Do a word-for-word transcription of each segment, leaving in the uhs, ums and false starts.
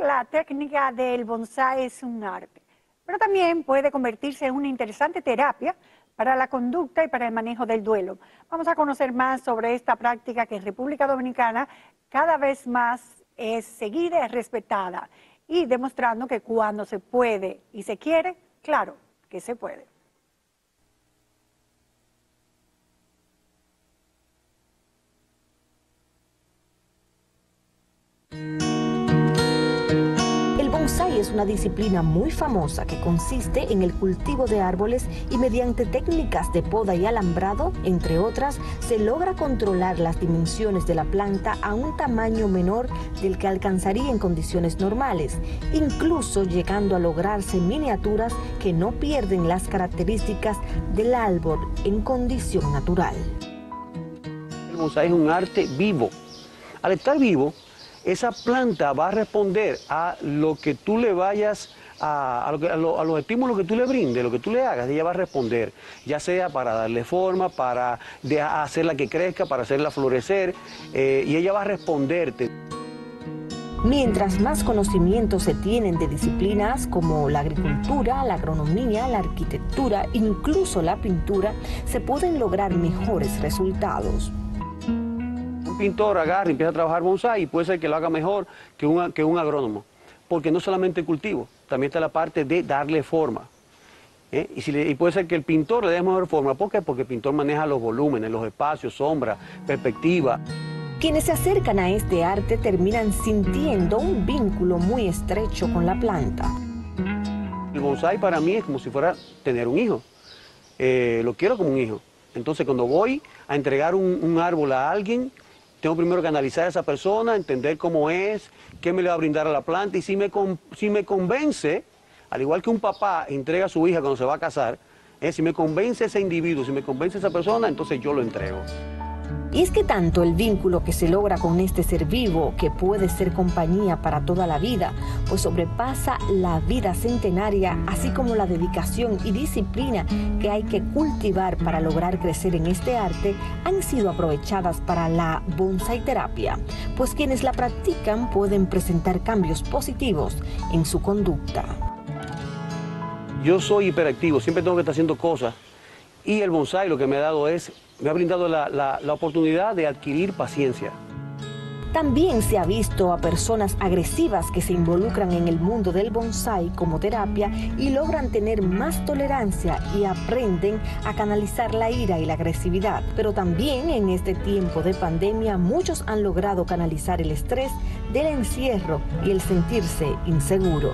la técnica del bonsái es un arte, pero también puede convertirse en una interesante terapia para la conducta y para el manejo del duelo. Vamos a conocer más sobre esta práctica que en República Dominicana cada vez más es seguida y respetada, y demostrando que cuando se puede y se quiere, claro que se puede. El bonsái es una disciplina muy famosa que consiste en el cultivo de árboles y mediante técnicas de poda y alambrado, entre otras, se logra controlar las dimensiones de la planta a un tamaño menor del que alcanzaría en condiciones normales, incluso llegando a lograrse miniaturas que no pierden las características del árbol en condición natural. El bonsái es un arte vivo. Al estar vivo, esa planta va a responder a lo que tú le vayas, a, a, lo que, a, lo, a los estímulos que tú le brindes, lo que tú le hagas, ella va a responder, ya sea para darle forma, para de, hacerla que crezca, para hacerla florecer, eh, y ella va a responderte. Mientras más conocimientos se tienen de disciplinas como la agricultura, la agronomía, la arquitectura, incluso la pintura, se pueden lograr mejores resultados. Un pintor agarra y empieza a trabajar bonsái y puede ser que lo haga mejor que un, que un agrónomo, porque no solamente el cultivo, también está la parte de darle forma. ¿eh? Y, si le, y puede ser que el pintor le dé mejor forma. ¿Por qué? Porque el pintor maneja los volúmenes, los espacios, sombra, perspectiva. Quienes se acercan a este arte terminan sintiendo un vínculo muy estrecho con la planta. El bonsái para mí es como si fuera tener un hijo. Eh, lo quiero como un hijo. Entonces cuando voy a entregar un, un árbol a alguien, tengo primero que analizar a esa persona, entender cómo es, qué me le va a brindar a la planta, y si me, si me convence, al igual que un papá entrega a su hija cuando se va a casar, eh, si me convence ese individuo, si me convence esa persona, entonces yo lo entrego. Y es que tanto el vínculo que se logra con este ser vivo, que puede ser compañía para toda la vida, pues sobrepasa la vida centenaria, así como la dedicación y disciplina que hay que cultivar para lograr crecer en este arte, han sido aprovechadas para la bonsái terapia, pues quienes la practican pueden presentar cambios positivos en su conducta. Yo soy hiperactivo, siempre tengo que estar haciendo cosas, y el bonsái lo que me ha dado es, me ha brindado la, la, la oportunidad de adquirir paciencia. También se ha visto a personas agresivas que se involucran en el mundo del bonsái como terapia y logran tener más tolerancia y aprenden a canalizar la ira y la agresividad. Pero también en este tiempo de pandemia muchos han logrado canalizar el estrés del encierro y el sentirse inseguro.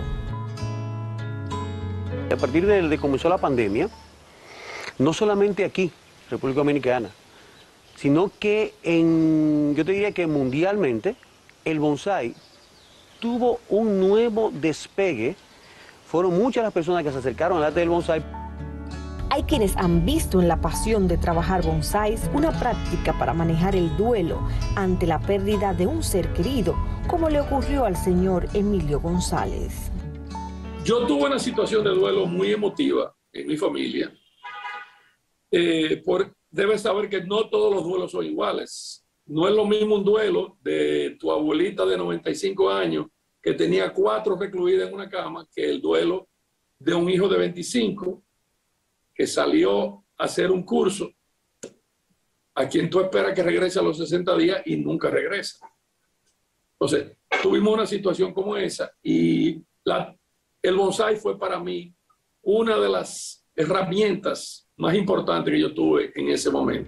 A partir de que comenzó la pandemia, no solamente aquí, República Dominicana, sino que en, yo te diría que mundialmente, el bonsái tuvo un nuevo despegue. Fueron muchas las personas que se acercaron al arte del bonsái. Hay quienes han visto en la pasión de trabajar bonsáis una práctica para manejar el duelo ante la pérdida de un ser querido, como le ocurrió al señor Emilio González. Yo tuve una situación de duelo muy emotiva en mi familia. Eh, por, debes saber que no todos los duelos son iguales. No es lo mismo un duelo de tu abuelita de noventa y cinco años que tenía cuatro recluidas en una cama que el duelo de un hijo de veinticinco que salió a hacer un curso a quien tú esperas que regrese a los sesenta días y nunca regresa. Entonces, tuvimos una situación como esa y la, el bonsái fue para mí una de las herramientas más importante que yo tuve en ese momento.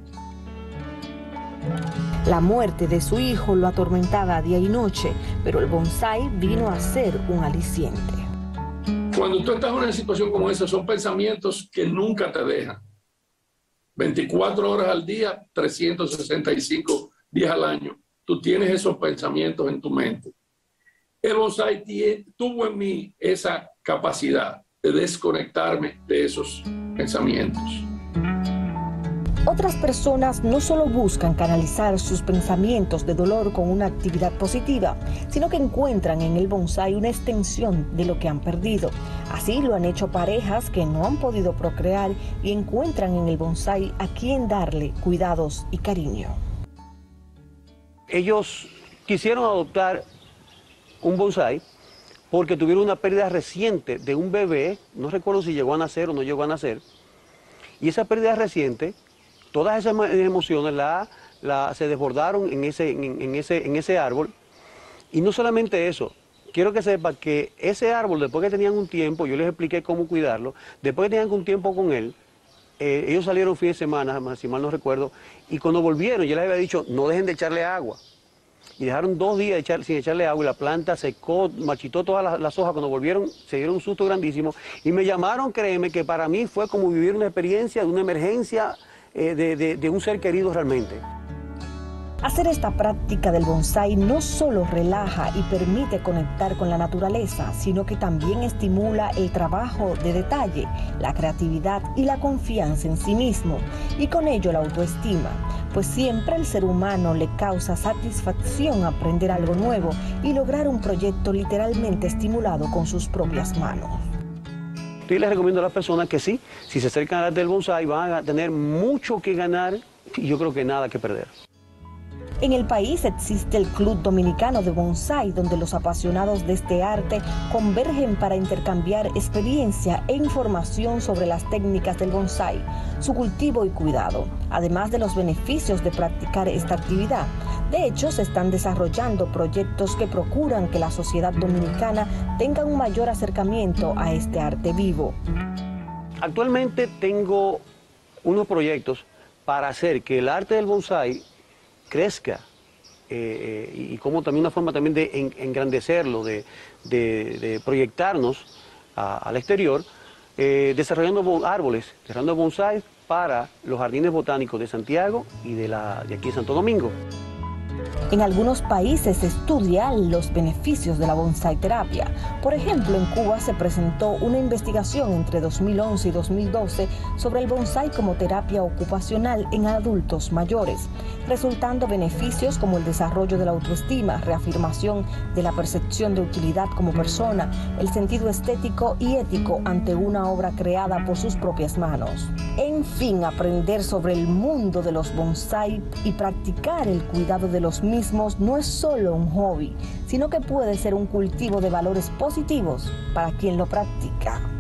La muerte de su hijo lo atormentaba día y noche, pero el bonsái vino a ser un aliciente. Cuando tú estás en una situación como esa, son pensamientos que nunca te dejan. veinticuatro horas al día, trescientos sesenta y cinco días al año. Tú tienes esos pensamientos en tu mente. El bonsái tuvo en mí esa capacidad de desconectarme de esos pensamientos. Otras personas no solo buscan canalizar sus pensamientos de dolor con una actividad positiva, sino que encuentran en el bonsái una extensión de lo que han perdido. Así lo han hecho parejas que no han podido procrear y encuentran en el bonsái a quien darle cuidados y cariño. Ellos quisieron adoptar un bonsái porque tuvieron una pérdida reciente de un bebé, no recuerdo si llegó a nacer o no llegó a nacer, y esa pérdida reciente, todas esas emociones la, la, se desbordaron en ese, en, en, ese, en ese árbol, y no solamente eso, quiero que sepa que ese árbol, después que tenían un tiempo, yo les expliqué cómo cuidarlo, después que tenían un tiempo con él, eh, ellos salieron fin de semana, si mal no recuerdo, y cuando volvieron, yo les había dicho, no dejen de echarle agua. Y dejaron dos días echar, sin echarle agua y la planta secó, marchitó todas las, las hojas. Cuando volvieron se dieron un susto grandísimo y me llamaron, créeme, que para mí fue como vivir una experiencia de una emergencia eh, de, de, de un ser querido realmente. Hacer esta práctica del bonsái no solo relaja y permite conectar con la naturaleza, sino que también estimula el trabajo de detalle, la creatividad y la confianza en sí mismo, y con ello la autoestima, pues siempre al ser humano le causa satisfacción aprender algo nuevo y lograr un proyecto literalmente estimulado con sus propias manos. Yo les recomiendo a las personas que sí, si se acercan al arte del bonsái van a tener mucho que ganar y yo creo que nada que perder. En el país existe el Club Dominicano de Bonsái, donde los apasionados de este arte convergen para intercambiar experiencia e información sobre las técnicas del bonsái, su cultivo y cuidado, además de los beneficios de practicar esta actividad. De hecho, se están desarrollando proyectos que procuran que la sociedad dominicana tenga un mayor acercamiento a este arte vivo. Actualmente tengo unos proyectos para hacer que el arte del bonsái crezca eh, eh, y como también una forma también de en, engrandecerlo, de, de, de proyectarnos a, al exterior, eh, desarrollando árboles, desarrollando bonsái para los jardines botánicos de Santiago y de, la, de aquí de Santo Domingo. En algunos países se estudian los beneficios de la bonsái terapia. Por ejemplo, en Cuba se presentó una investigación entre dos mil once y dos mil doce sobre el bonsái como terapia ocupacional en adultos mayores, resultando beneficios como el desarrollo de la autoestima, reafirmación de la percepción de utilidad como persona, el sentido estético y ético ante una obra creada por sus propias manos. En fin, aprender sobre el mundo de los bonsái y practicar el cuidado de los mismos no es solo un hobby, sino que puede ser un cultivo de valores positivos para quien lo practica.